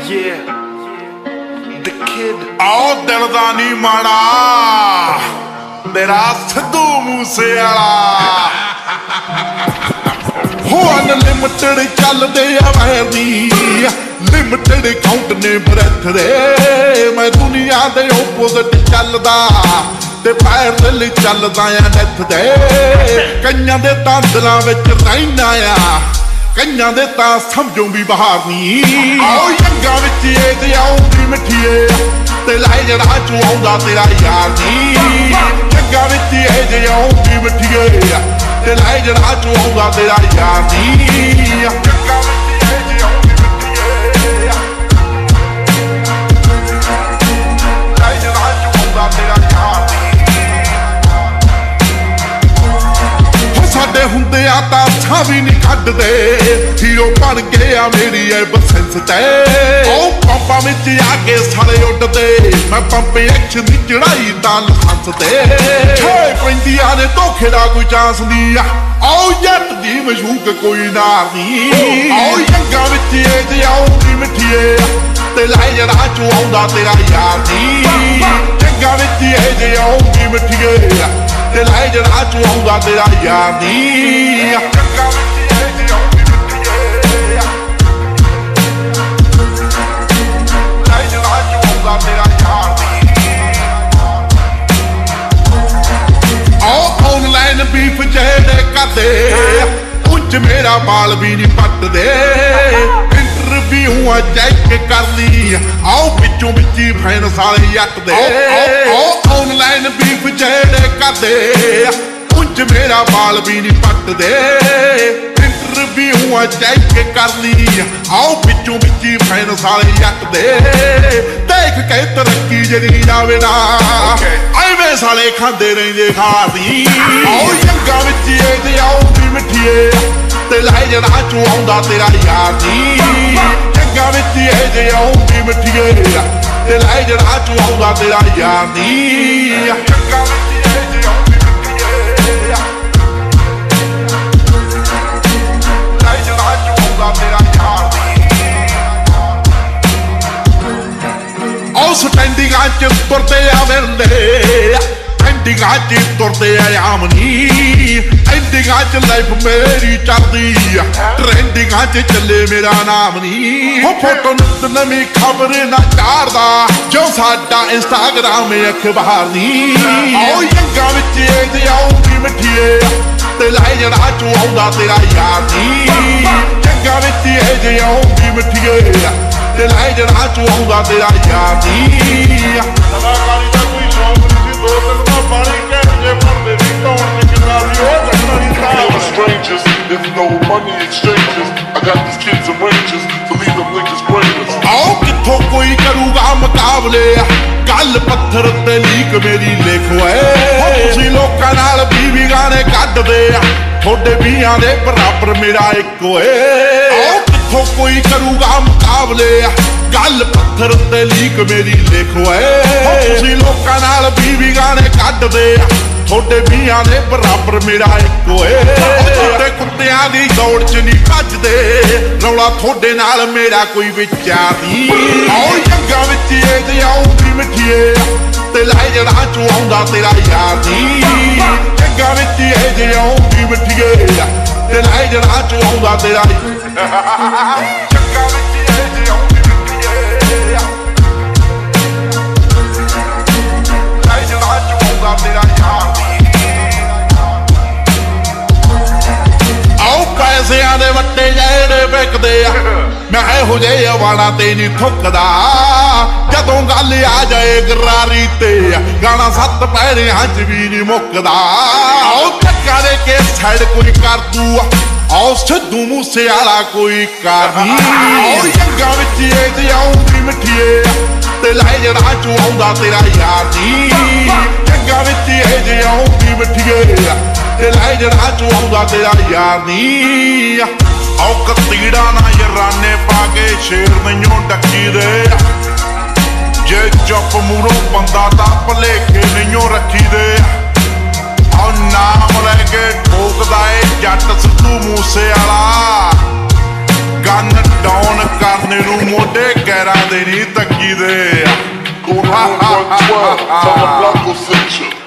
आओ दिल दा नी माड़ा तेरा सिद्धू मूसेवाला हो अनलिमिटेड चलदे आ वैरी लिमिटेड काउंट ने ब्रैथ दे मैं दुनिया दे ओपोजिट चलदा ते पैर ले चलदा आ नैथ दे कईयां दे तां दिलां विच रहिंदा आ कईयां दे तां समझों भी बाहर नी आओ यंगा विच एज आउंदी मिठीए ते लाई जड़ा चू आउंदा तेरा यार नी यंगा विच एज आउंदी मिठीए ते लाई जड़ा चू आउंदा तेरा यार नी यंगा विच एज आउंदी मिठीए लाई जड़ा चू आउंदा तेरा यार नी साडे हुंदे आ तां छा भी नहीं कड्डदे हीरो बन गया मेरी ए बसेंस ते ओ पंपा विच आके साले उड्डदे मैं पंप एक्शन दी चढ़ाई तां लहंस ते पैंदियां ने धोखे दा कोई चांस नहीं आओ जट दी मशूक कोई नार नहीं आओ यंगा विच एज आउंदी मिठीए ते लाई जड़ा चू आउंदा तेरा यार नी यंगा विच एज आउंदी मिठीए ते लाई जड़ा चू आउंदा तेरा यार नी यंगा विच एज आउंदी मिठीए लाई जड़ा चू आउंदा तेरा यार नी आओ ऑनलाइन बीफ जेड़े करदे उंच मेरा बाल भी नहीं पटदे इंटरव्यू चेक कर ली आओ बिचों बिची फैन साले जट दे ऑनलाइन बीफ जेड़े करदे उंच मेरा बाल भी नहीं पटदे इंटरव्यू चेक कर ली आओ बिचों बिची फैन साले जट दे देख के तरक्की जरी जावे ना ऐवें साले खांदे रहिंदे खादी आओ यंगा विच एज आउंदी मिठीए ते लाई जड़ा चू आउंदा तेरा यार नी यंगा विच एज आउंदी मिठीए ते लाई जड़ा चू आउंदा तेरा यार नी यंगा विच एज आउंदी मिठीए लाई जड़ा चू आउंदा तेरा यार नी ओ स्टैंडिंगां च तुरदे आ वेंदे एंडिंगां च तुरदे आ आमनी एंडिंगां च लाइफ मेरी चलदी ट्रेंडिंगां च चले मेरा नाम नी हो फोटो नित नवी खबर ना चारदा जो साडा इंस्टाग्राम अखबार नी आओ यंगा विच एज आउंदी मिठीए ते लाई जड़ा चू आउंदा तेरा यार नी यंगा विच एज आउंदी मिठीए ते लाई जड़ा चू आउंदा तेरा यार नी कलाकारी दा कोई शौक नहीं दो दिन दा पानी कह जे भरदे नी कौन ने कितना भी हो घटना नहीं था strangers if no money exchanges I got these kids in ranges to leave them niggas brainless आओ किथों कोई करूगा मुकाबले गल पत्थर ते लीक मेरी लिख ओए तुसी लोकां नाल 20 गाने कड्डदे थोड़े 20 दे बराबर मेरा एक ओए आओ किथों कोई करूगा मुकाबले गल पत्थर ते लीक मेरी लिख ओए तुसी लोकां नाल 20 गाने कड्डदे थोड़े 20 दे बराबर मेरा एक ओए थोड़े कुत्तियां दी दौड़ च नहीं भजदे रौला थोड़े नाल मेरा कोई विचार नहीं आओ यंगा विच एज आउंदी मिठीए ते लाई जड़ा चू आउंदा तेरा यार नी यंगा विच एज आउंदी मिठीए ते लाई जड़ा चू आउंदा तेरा यंगा विच एज आउंदी मिठीए लाई जड़ा चू आउंदा तेरा यार पैसियां दे वट्टे जेड़े विकदे मैं इहो जिहे वाणा ते नहीं थुकदा जदों गल आ जाए गरारी ते गाना 7 पैरियां च भी नहीं मुकदा आओ धक्का दे के साइड कोई कर दू आओ सिद्धू मूसेवाला कोई कर नी आओ यंगा विच एज आउंदी मिठीए ते लाई जड़ा चू आउंदा तेरा यार नी यंगा विच एज आउंदी मिठीए ते लाई जड़ा चू आउंदा तेरा यार नी आओ कतीड़ा ना यराने पाके शेर नहीं डकी दे जे चुप मूरों बंदा तां भलेखे नहीं रखी दे आओ नाम लैके ठोकदा ए जट सिद्धू मूसेवाला ਗਨ ਡਾਊਨ ਕਰਨੇ ਨੂੰ ਮੋਢੇ ਗੈਰਾਂ ਦੇ ਨਹੀਂ ਤੱਕੀ ਦੇ Going on 112, tell them Blanco sent you.